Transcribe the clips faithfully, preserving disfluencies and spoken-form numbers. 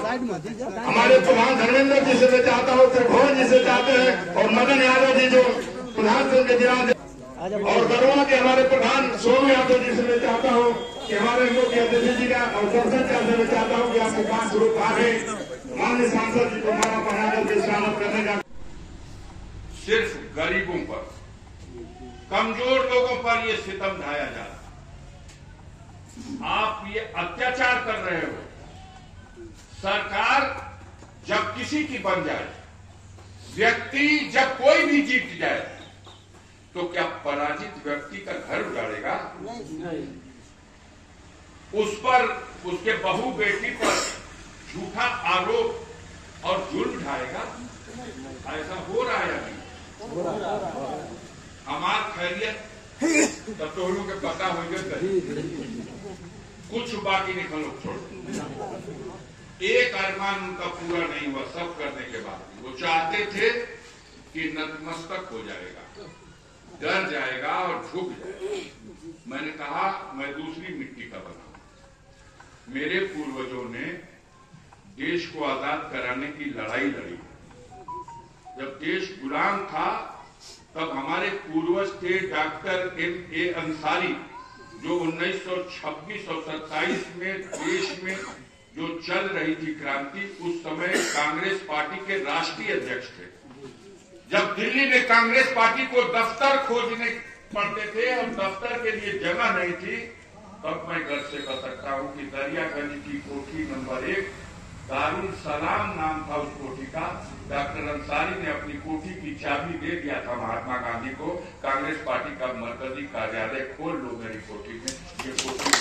हमारे प्रधान धर्मेंद्र जी से मैं चाहता हूँ, त्रिभुवन जी से चाहते हैं, और मदन यादव जी जो प्रधान के जिला और गढ़वा के हमारे प्रधान सोनू यादव जी से मैं चाहता हूँ कि हमारे मुख्य अतिथि जी का और संसद से मैं चाहता हूँ कि आपके पास ग्रुप आ गए, माननीय सांसद जी को माला पहनाकर के स्वागत करने का। सिर्फ गरीबों पर, कमजोर लोगों पर ये सितम ढाया जा रहा है। आप ये अत्याचार कर रहे हो। सरकार जब किसी की बन जाए, व्यक्ति जब कोई भी जीत जाए, तो क्या पराजित व्यक्ति का घर उजाड़ेगा? नहीं। उस पर, उसके बहू बेटी पर झूठा आरोप और जुल्म ढाएगा? ऐसा हो रहा है अभी। हमार खैरियत तब तो लोग पता हो गया, कुछ बाकी निकलो छोड़। एक अरमान उनका पूरा नहीं हुआ, सब करने के बाद वो चाहते थे कि नतमस्तक हो जाएगा, डर जाएगा और झुक जाएगा। मैंने कहा मैं दूसरी मिट्टी का बना हूं। मेरे पूर्वजों ने देश को आजाद कराने की लड़ाई लड़ी। जब देश गुलाम था तब हमारे पूर्वज थे डॉक्टर एम ए अंसारी, जो उन्नीस सौ छब्बीस और सत्ताईस में देश में जो चल रही थी क्रांति, उस समय कांग्रेस पार्टी के राष्ट्रीय अध्यक्ष थे। जब दिल्ली में कांग्रेस पार्टी को दफ्तर खोजने पड़ते थे और दफ्तर के लिए जगह नहीं थी, तब मैं घर से कह सकता हूं कि दरियागंज की कोठी नंबर एक, दारुल सलाम नाम था उस कोठी का। डॉक्टर अंसारी ने अपनी कोठी की चाबी दे दिया था महात्मा गांधी को, कांग्रेस पार्टी का मरकजी कार्यालय खोल लो मेरी कोठी में। ये कोठी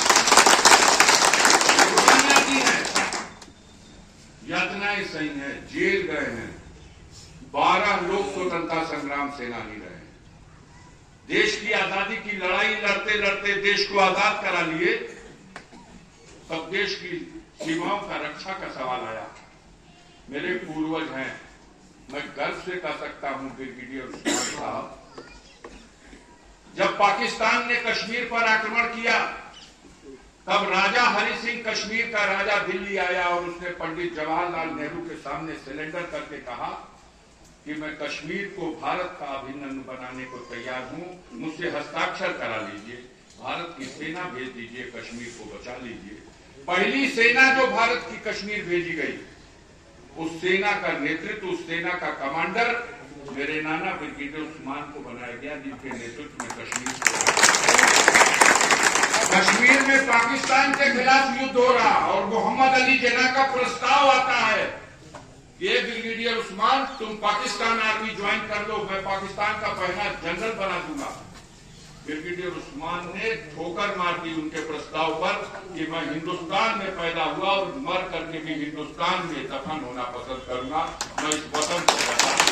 की है, यातनाएं सही है, जेल गए हैं, बारह लोग स्वतंत्रता संग्राम सेनानी रहे। देश की आजादी की लड़ाई लड़ते लड़ते देश को आजाद करा लिए, तब देश की सीमाओं का रक्षा का सवाल आया। मेरे पूर्वज हैं, मैं गर्व से कह सकता हूं ब्रिगेडियर उस्मान साहब, जब पाकिस्तान ने कश्मीर पर आक्रमण किया, तब राजा हरि सिंह कश्मीर का राजा दिल्ली आया और उसने पंडित जवाहरलाल नेहरू के सामने सिलेंडर करके कहा कि मैं कश्मीर को भारत का अभिन्न अंग बनाने को तैयार हूं, मुझसे हस्ताक्षर करा लीजिए, भारत की सेना भेज दीजिए, कश्मीर को बचा लीजिए। पहली सेना जो भारत की कश्मीर भेजी गई, उस सेना का नेतृत्व, उस सेना का कमांडर मेरे नाना ब्रिगेडियर उस्मान को बनाया गया, जिनके नेतृत्व में कश्मीर कश्मीर में पाकिस्तान के खिलाफ युद्ध हो रहा और मोहम्मद अली जिन्ना का प्रस्ताव आता है, ये ब्रिगेडियर उस्मान तुम पाकिस्तान आर्मी ज्वाइन कर लो, मैं पाकिस्तान का पहला जनरल बना दूंगा। ब्रिगेडियर उस्मान ने ठोकर मार दी उनके प्रस्ताव पर कि मैं हिंदुस्तान में पैदा हुआ और मर करके भी हिंदुस्तान में दफन होना पसंद करूंगा, मैं इस वतन को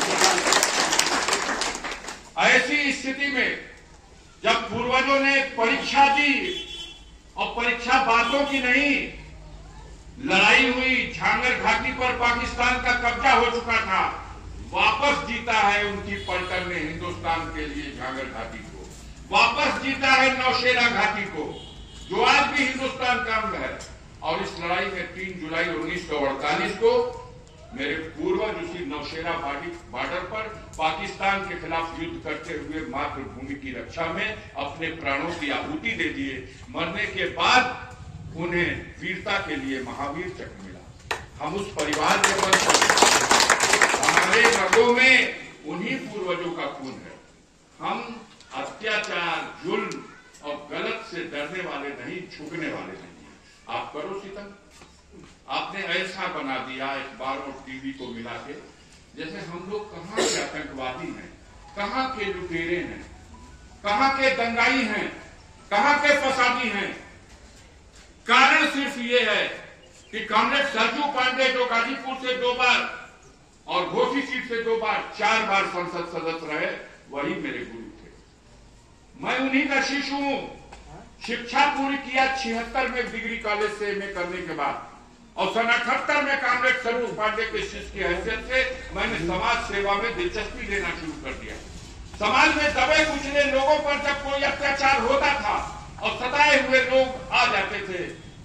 बचा। ऐसी स्थिति में जब पूर्वजों ने परीक्षा दी और परीक्षा बातों की नहीं, लड़ाई हुई, झांगर घाटी पर पाकिस्तान का कब्जा हो चुका था, वापस जीता है उनकी पलटन ने हिंदुस्तान के लिए झांगर घाटी को, वापस जीता है नौशेरा घाटी को, जो आज भी हिंदुस्तान का अंग है। और इस लड़ाई में तीन जुलाई उन्नीस सौ अड़तालीस को मेरे पूर्वज उसी नौशेरा बॉर्डर पर पाकिस्तान के खिलाफ युद्ध करते हुए मातृभूमि की रक्षा में अपने प्राणों की आहुति दे दिए। मरने के बाद उन्हें वीरता के लिए महावीर चक्र मिला। हम उस परिवार के बल हमारे रगों में उन्हीं पूर्वजों का खून है। हम अत्याचार, जुल्म और गलत से डरने वाले नहीं, झुकने वाले नहीं। आप करो सितम, आपने ऐसा बना दिया अखबार और टीवी को मिला के, जैसे हम लोग कहाँ के आतंकवादी हैं, कहाँ के लुटेरे हैं, कहाँ के दंगाई हैं, कहाँ के फसादी हैं। कारण सिर्फ ये है कि कॉमरेड सरजू पांडे, जो गाजीपुर से दो बार और घोसी सीट से दो बार, चार बार संसद सदस्य रहे, वही मेरे गुरु थे। मैं उन्हीं का शिष्य हूं। शिक्षा पूरी किया छिहत्तर में डिग्री कॉलेज से एमए करने के बाद, और सन अठहत्तर में कॉमरेड सरजू पांडे के शिष्य की हैसियत से मैंने समाज सेवा में दिलचस्पी लेना शुरू कर दिया। समाज में दबे कुचले लोगों पर जब कोई अत्याचार होता था और सताए हुए लोग आ जाते थे,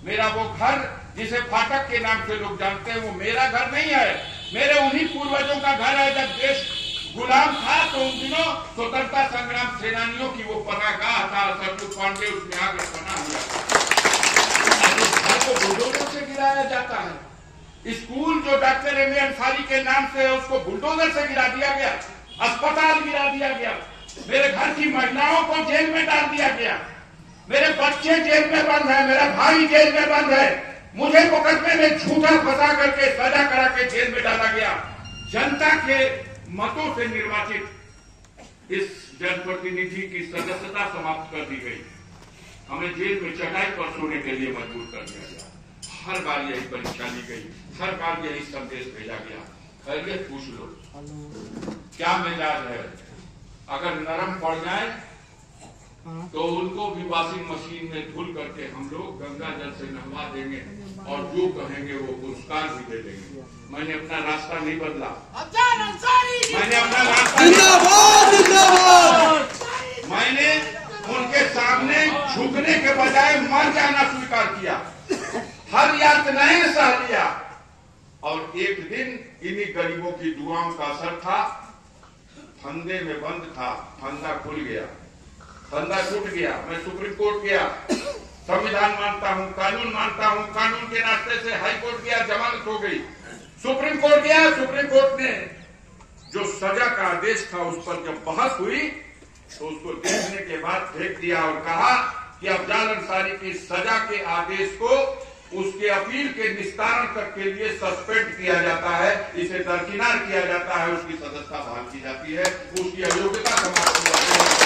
मेरा वो घर जिसे फाटक के नाम से लोग जानते हैं, वो मेरा घर नहीं है, मेरे उन्हीं पूर्वजों का घर है। जब देश गुलाम था तो उन दिनों स्वतंत्रता संग्राम सेनानियों की वो पनाहगाह था, सरजू पांडे उसमें आगे बना हुआ। घर को बुलडोजर से गिराया जाता है। स्कूल जो डॉक्टर एम ए अंसारी के नाम से है उसको बुलडोजर से गिरा दिया गया, अस्पताल गिरा दिया गया, मेरे घर की महिलाओं को जेल में डाल दिया गया, मेरे बच्चे जेल में बंद है, मेरा भाई जेल में बंद है, मुझे मुकदमे में झूठा फंसा करके सजा करा के जेल में डाला गया। जनता के मतों से निर्वाचित इस जनप्रतिनिधि की सदस्यता समाप्त कर दी गई, हमें जेल में चटाई पर सोने के लिए मजबूर कर दिया गया। हर बार यही परीक्षा ली गई, हर बार यही संदेश भेजा गया। खैरियत पूछ लो क्या मिजाज है, अगर नरम पड़ जाए तो उनको भी वॉशिंग मशीन में धुल करके हम लोग गंगा जल से नहवा देंगे और जो कहेंगे वो पुरस्कार भी दे देंगे। मैंने अपना रास्ता नहीं बदला, मैंने अपना रास्ता जिंदाबाद जिंदाबाद मैंने उनके सामने झुकने के बजाय मर जाना स्वीकार किया, हर यातनाएं सह लिया। और एक दिन इन्हीं गरीबों की दुआओं का असर था, फंदे में बंद था, फंदा खुल गया, फंदा टूट गया। मैं सुप्रीम कोर्ट गया, संविधान मानता हूं, कानून मानता हूं, कानून के रास्ते से हाई कोर्ट गया, जमानत हो गई। सुप्रीम कोर्ट गया, सुप्रीम कोर्ट ने जो सजा का आदेश था उस पर जब बहस हुई तो उसको देखने के बाद फेंक दिया और कहा कि अफजाल अंसारी की सजा के आदेश को उसके अपील के निस्तारण तक के लिए सस्पेंड किया जाता है, इसे दरकिनार किया जाता है, उसकी सदस्यता बहाल की जाती है, उसकी अयोग्यता समाप्त की जाती है।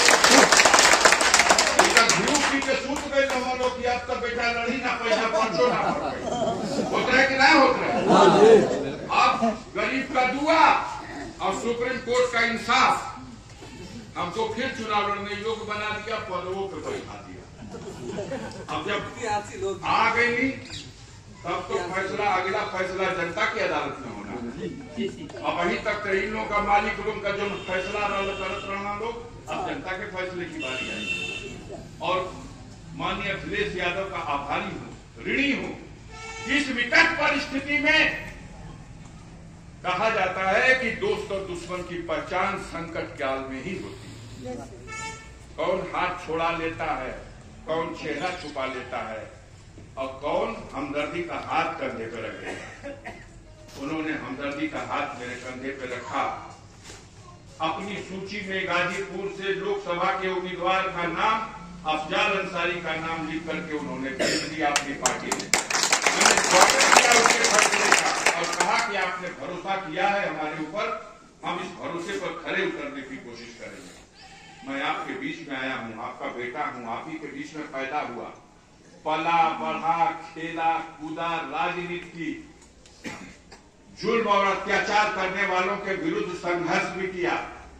के सूत गए लोगों की अब तक बेटा लड़ी ना पैसा पंचो ना होता है कि नहीं होता है। अब गरीब का दुआ और सुप्रीम कोर्ट का इंसाफ हमको फिर चुनाव लड़ने योग्य बना दिया, पदों पे बैठा दिया। अब जब आ गई तब तो फैसला, अगला फैसला जनता की अदालत में होना। अब अभी तक तो इन लोगों का मालिक लोगों का जो फैसला करत रहना लोग, अब जनता के फैसले की बारी आई। और माननीय अखिलेश यादव का आभारी हूं, ऋणी हूं। इस विकट परिस्थिति में कहा जाता है कि दोस्त और दुश्मन की पहचान संकट काल में ही होती है। कौन हाथ छोड़ा लेता है, कौन चेहरा छुपा लेता है और कौन हमदर्दी का हाथ कंधे पर रखेगा। उन्होंने हमदर्दी का हाथ मेरे कंधे पर रखा। अपनी सूची में गाजीपुर से लोकसभा के उम्मीदवार का नाम अफजाल अंसारी का नाम लिख करके उन्होंने भेज दिया अपनी पार्टी ने। मैंने स्वागत किया उसके फैसले का और कहा कि आपने भरोसा किया है हमारे ऊपर, हम इस भरोसे पर खरे उतरने की कोशिश करेंगे। मैं आपके बीच में आया हूँ, आपका बेटा हूँ, आप ही के बीच में पैदा हुआ, पला बढ़ा, खेला कूदा, राजनीति की जुल्म और अत्याचार करने वालों के विरुद्ध संघर्ष भी किया।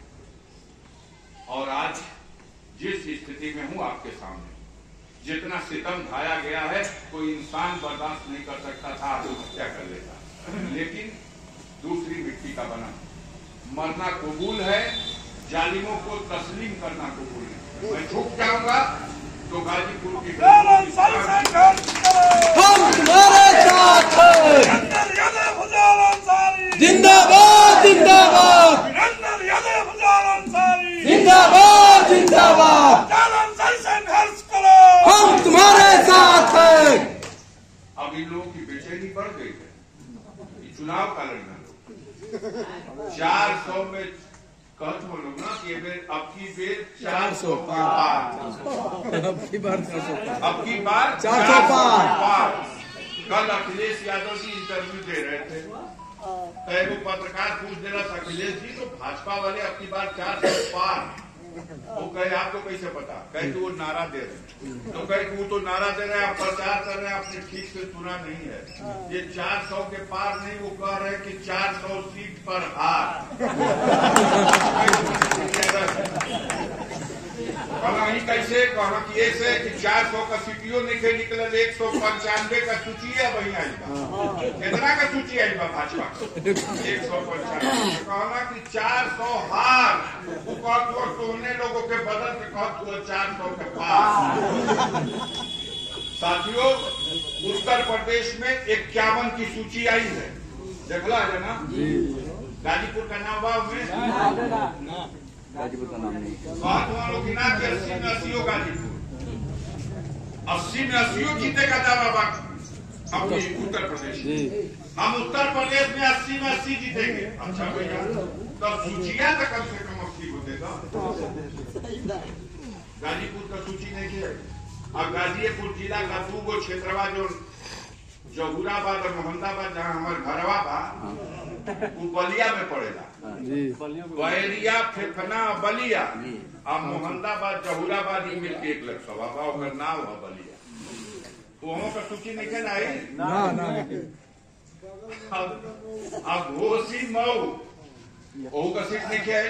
और आज जिस स्थिति में हूं आपके सामने, जितना सितम ढाया गया है कोई इंसान बर्दाश्त नहीं कर सकता था, आत्महत्या कर लेता। लेकिन दूसरी मिट्टी का बना, मरना कबूल है, जालिमों को तस्लीम करना कबूल है। मैं झुक जाऊंगा तो गाजीपुर की हम तुम्हारे साथ हैं। जिंदाबाद जिंदाबाद जिंदाबाद जिंदाबाद संघर्ष करो, हम तुम्हारे साथ हैं। अब इन लोगों की बेचैनी बढ़ गई है, चुनाव का लड़ना लोग चार सौ में कहत बोलो ना कि अब की बेर चार सौ पार, अब की बार चार सौ पार, अब की बार चार सौ पार। कल अखिलेश यादव जी इंटरव्यू दे रहे थे, कई वो पत्रकार पूछ दे रहा था अखिलेश जी तो भाजपा वाले अब की बार चार सौ पार, वो कहे आपको कैसे पता, कहे कि वो नारा दे रहे हैं, तो कहे कि वो तो नारा दे रहे हैं, आप प्रचार कर रहे हैं, आपने ठीक से सुना नहीं है। ये चार सौ के पार नहीं, वो कह रहे हैं कि चार सौ सीट पर हार। कहा ही कैसे, कहा कि ऐसे कि चार सौ का सीटियों निकले निकले एक सौ पंचानवे का सूची है वही आई बा, कितना का सूची आई बा भाजपा एक सौ पंचानवे। कहना कि चार सौ हार, वो कहते लोगों के बदल के कहते चार सौ के पार। साथियों, उत्तर प्रदेश में इक्यावन की सूची आई है, देखला है ना? गाजीपुर का नाम बाव में गाजीपुर का नाम नहीं, बात हुआ लोग गिना के अस्सी में अस्सी गाजीपुर अस्सी में अस्सी जीते का दावा बात अपनी उत्तर प्रदेश। हम उत्तर प्रदेश में अस्सी में अस्सी जीतेंगे। अच्छा भैया, तब सूचिया तो कम से कम अस्सी को देगा। गाजीपुर का सूची नहीं किया। अब गाजीपुर जिला का दू गो क्षेत्रवा जो जहूराबाद और मोहम्मदाबाद जहाँ हमारे घरवा बा वो बलिया में पड़ेला। बलिया फेफना बलिया और मोहम्मदाबाद जहूराबाद ही मिलके एक लग सवा बा नाम है बलिया। वहाँ का सूची नहीं कहना है ना ना। अब अब घोसी मऊ ओहू का सीट नहीं है,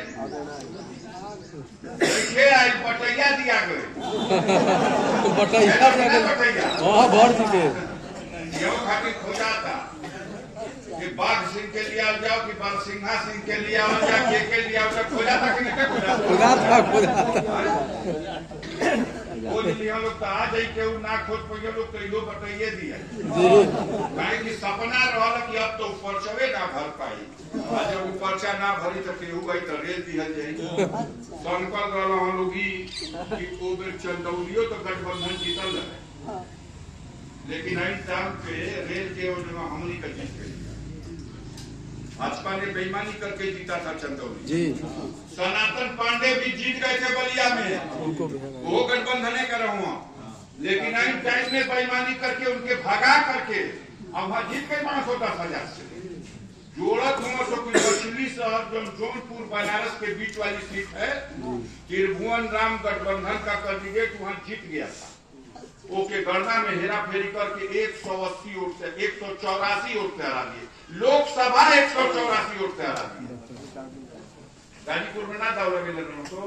लिखे आई बटैया दिया गए बटैया बटैया हाँ भर चुके यो खातिर खोजा था कि बाघ सिंह के लिए आओ जाओ कि बाघ सिंहा सिंह के लिए आओ जाओ के के लिए आओ जाओ खोजा था कि नहीं खोजा खुदा था खुदा था बोल लिया लोग तो आ जाई के ना खोज पइयो लोग तो यो बटैया दिया काहे कि सपना रहल कि अब तो पर्चवे ना भर पाई। आज जब पर्चा ना भरी तो केहू गई तो रेल दिहल जाई। संकल्प रहल हम लोग कि ओ बेर चंदौलियो तो गठबंधन जीतल रहे, लेकिन आई टाइम पे रेल के ओर हमनी का जीत गई। भाजपा ने बेईमानी करके जीता था चंदौली जी। सनातन पांडे भी जीत गए थे बलिया में, वो गठबंधने कर रहा हूँ, लेकिन आई टाइम में बेईमानी करके उनके भगा करके अब वहां जीत गए पांच सौ दस हजार से जोड़त हुआ। तो मछली शहर जो जौनपुर बनारस के बीच वाली सीट है, त्रिभुवन राम गठबंधन का कैंडिडेट वहां जीत गया था। ओके गणना में हेरा फेरी करके एक सौ अस्सी वोट से एक सौ चौरासी वोट से हरा दिए। लोकसभा एक सौ चौरासी वोट से हरा दिए। गाजीपुर में ना दाव लगे लग तो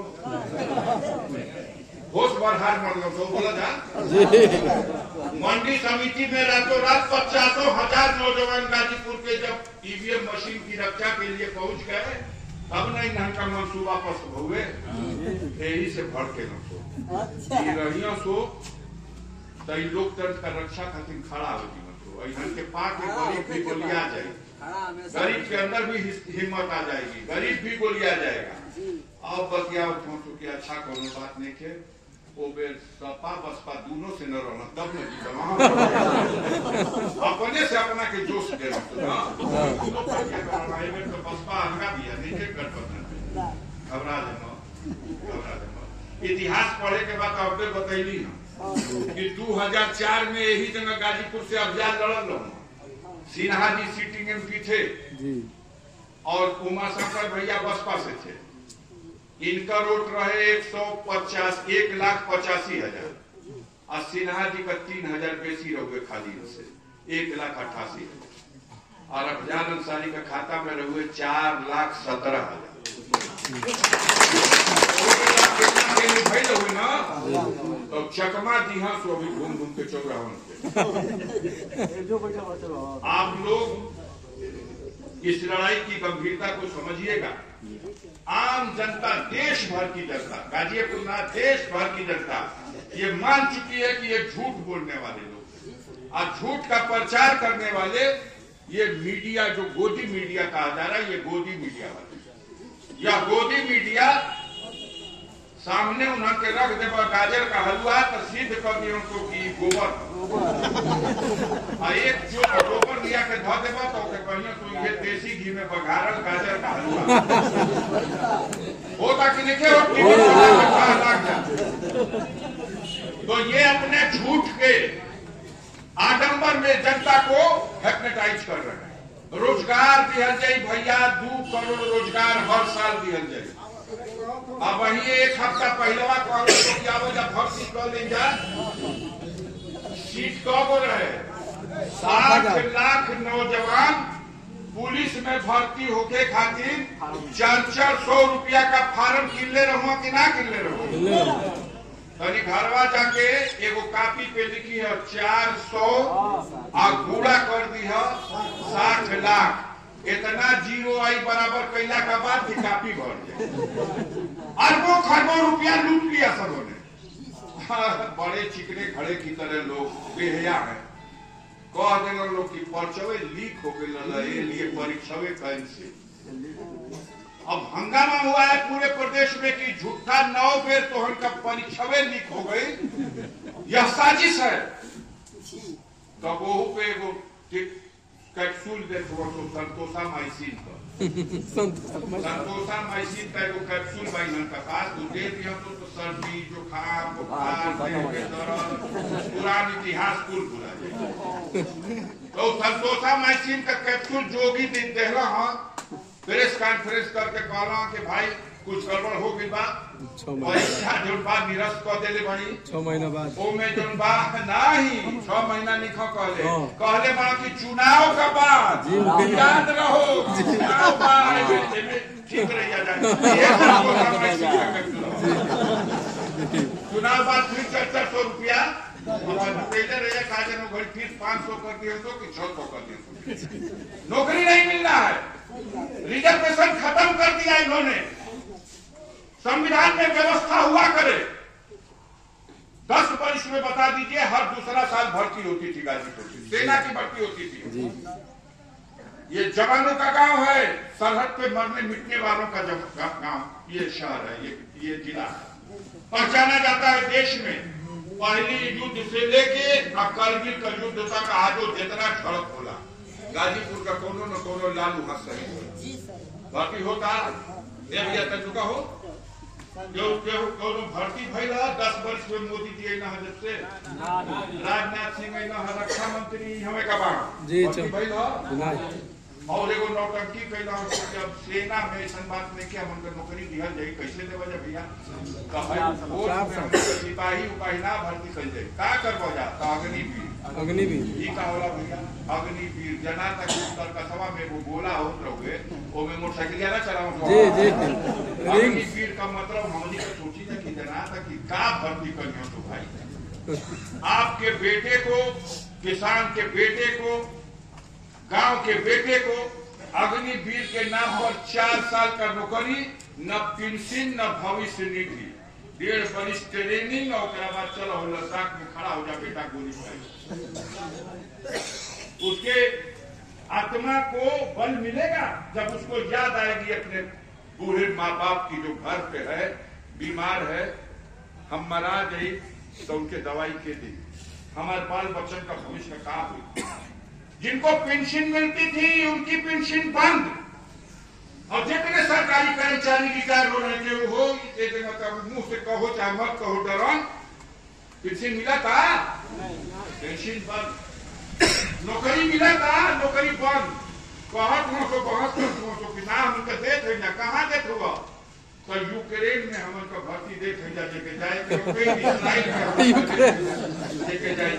होश बार हार मान लो तो बोला जा। मंडी समिति में रातों रात पचासों हजार नौजवान गाजीपुर के जब ईवीएम मशीन की रक्षा के लिए पहुंच गए, तब नहीं इनका मनसूबा वापस हुए, यही से भड़के न सो सो तो लोकतंत्र का रक्षा खातिर खड़ा होगी। मतलब के पाक में गरीब भी गोलिया जाए, गरीब के अंदर भी हिम्मत आ जाएगी, गरीब भी गोलिया जाएगा। अब बतिया के अच्छा कोनो बात नहीं के वो बेर सपा बसपा दोनों से न रहना तब न जीता अपने से अपना के जोश दे रहा तो बसपा हंगा दिया नहीं के गठबंधन घबरा जाए। इतिहास पढ़े के बाद अब बतैली ना कि दो हज़ार चार में यही जगह गाजीपुर से अभियान लड़ल रहा। सिन्हा जी सिटिंग एमपी थे और उमाशंकर भैया बसपा से थे। इनका वोट रहे एक सौ पचास एक लाख पचासी हजार और सिन्हा जी का तीन हजार बेसी रहे खाली से एक लाख अट्ठासी हजार और अफजान अंसारी का खाता में रहे चार लाख सत्रह हजार। ना तो चकमा दिहा सो अभी घूम घूम के चौरावन पे। आप लोग इस लड़ाई की गंभीरता को समझिएगा। आम जनता, देश भर की जनता, गाजीपुर में देश भर की जनता ये मान चुकी है कि ये झूठ बोलने वाले लोग और झूठ का प्रचार करने वाले ये मीडिया जो गोदी मीडिया कहा जा रहा है, ये गोदी मीडिया वाले या गोदी मीडिया सामने उन्होंने रख दे गाजर का हलवा तो सिद्ध कर दिए उनको कि गोबर और एक जो गोबर लिया के धो देगा तो कहिए तो ये देसी घी में बघारल गाजर का हलवा होता कि नहीं हो तो ये अपने झूठ के आडंबर में जनता को हिप्नोटाइज कर रहे हैं। रोजगार दिहल जाए भैया, दो करोड़ रोजगार हर साल दिहल जाए। अब वही एक हफ्ता पहलवा कांग्रेस को क्या वजह भर्ती कर ले जा सीट कब रहे साठ लाख नौजवान पुलिस में भर्ती होके खातिर चार चार सौ रुपया का फार्म किनले रहो कि ना किनले रहो। तनी घरवा जाके एगो कापी पे लिखी है चार सौ और गुड़ा कर दी है साठ लाख। इतना जीरो आई बराबर कैला का बाद भी काफी भर जाए। अरबों खरबों रुपया लूट लिया सबों ने। बड़े चिकने खड़े की तरह लोग बेहया है। कह देना लोग की पर्चवे लीक हो गए लिए परीक्षावे कैंसिल। अब हंगामा हुआ है पूरे प्रदेश में कि झूठा नौ बेर तो उनका परीक्षावे लीक हो गई, यह साजिश है। तब वो पे वो कैप्सूल देखो तो संतोषा माइसिन का संतोषा माइसिन का एगो कैप्सूल भाई का पास तो दे दिया तो, तो सर्दी जुकाम बुखार पुरान इतिहास कुल भुला जाए। तो संतोषा माइसिन का कैप्सूल जोगी दे देला हाँ प्रेस कॉन्फ्रेंस करके कहला कि भाई कुछ गड़बड़ हो गई बा, परीक्षा जोन बा निरस्त कर देले बड़ी छह महीना बाद ओ में जोन बा नहीं छह महीना लिखो कहले कहले बा कि चुनाव का बाद याद रहो चुनाव बाद ठीक रहिया जाए। ये चुनाव बाद फिर चार सौ रुपया पहले रहिए काजन घड़ी फीस पाँच सौ कर दिए तो कि छह सौ कर दिए। नौकरी नहीं मिलना है, रिजर्वेशन खत्म कर दिया इन्होंने। संविधान में व्यवस्था हुआ करे। दस वर्ष में बता दीजिए हर दूसरा साल भर्ती होती थी गाजीपुर की, सेना की भर्ती होती थी। ये जवानों का गांव है, सरहद पे मरने मिटने वालों का गांव ये शहर है, ये ये जिला है। पहचाना जाता है देश में पहली युद्ध से लेके करगिल का युद्ध तक आज जितना सड़क खोला गाजीपुर का कोनो न कोनो लालू हंस रही भर्ती होता देख चुका हो जो भर्ती भई रहा दस वर्ष में मोदी जी ना जब से राजनाथ सिंह रक्षा मंत्री हमें कबा भई रहा और एगो नौटंकी कैला जब सेना में ऐसा बात नहीं कि हमको नौकरी दिहल जाए कैसे देवा जा भैया सिपाही उपाही ना भर्ती कर जाए का करवा जा अग्निवीर अग्निवीर ये का होला भैया अग्निवीर जना तक उत्तर कसवा में वो गोला होत रहोगे वो में मोटरसाइकिल ना चलाओ जी जी अग्निवीर का मतलब हमनी का सोची था कि जना तक कि का भर्ती करियो तो भाई आपके बेटे को किसान के बेटे को गांव के बेटे को अग्निवीर के नाम पर चार साल का नौकरी न पेंशन न भविष्य निधि डेढ़ वर्ष ट्रेनिंग और बाद चलो लद्दाख में खड़ा हो जा बेटा गोली खाई। उसके आत्मा को बल मिलेगा जब उसको याद आएगी अपने बूढ़े माँ बाप की जो घर पे है बीमार है हम मरा गई तो उनके दवाई के दी हमारे बाल बच्चन का भविष्य का हुई। जिनको पेंशन मिलती थी उनकी पेंशन बंद और जितने सरकारी कर्मचारी रिटायर हो रहे हो मुंह से कहो चाहे मत कहो डरन पेंशन मिला था पेंशन बंद नौकरी मिला था नौकरी बंद कहत हो तो बहुत हो कि ना हमको देख है ना कहाँ देख हुआ तो यूक्रेन में हम उनका भर्ती देख है जा लेके जाए लेके जाए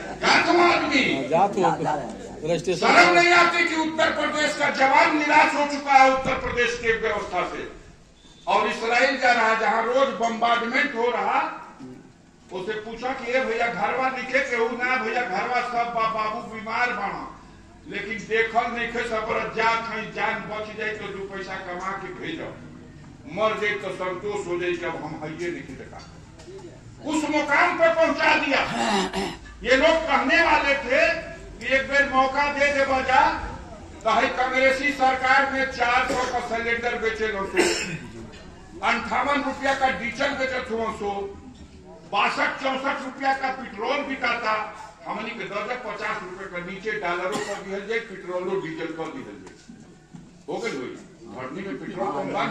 आदमी शर्म नहीं आती कि उत्तर प्रदेश का जवान निराश हो चुका है उत्तर प्रदेश के व्यवस्था से और इसराइल जा रहा जहां रोज बम्बार्डमेंट हो रहा उसे पूछा कि ये भैया घरवा लिखे के ना भैया घरवा सब बा, बाबू बीमार बना लेकिन देखल नहीं खे सब जा कहीं जान बच जाए तो दो पैसा कमा के भेजो मर जाए तो संतोष हो जाए कि अब हम हइये नहीं देखा उस मुकाम पर पहुंचा दिया। ये लोग कहने वाले थे एक बेर मौका दे दे बजा कहीं कांग्रेसी सरकार में चार सौ का सिलेंडर बेचे लो सो अंठावन रुपया का डीजल बेचे थो सो बासठ चौसठ रुपया का पेट्रोल बिकाता हमनी के दर्जा पचास रुपए का नीचे डॉलरों पर दिहल जाए पेट्रोलो डीजल पर दिहल जाए हो गई हुई भरनी में पेट्रोल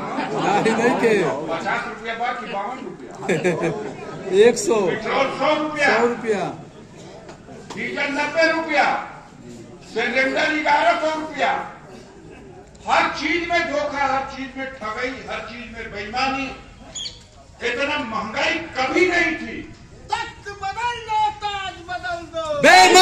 पचास रुपया बाद की बावन रुपया एक सौ पेट्रोल सौ रुपया सौ रुपया डीजल नब्बे रुपया सिलेंडर ग्यारह सौ रुपया हर चीज में धोखा हर चीज में ठगई हर चीज में बेईमानी इतना महंगाई कभी नहीं थी। तख्त बदल दो ताज बदल दो।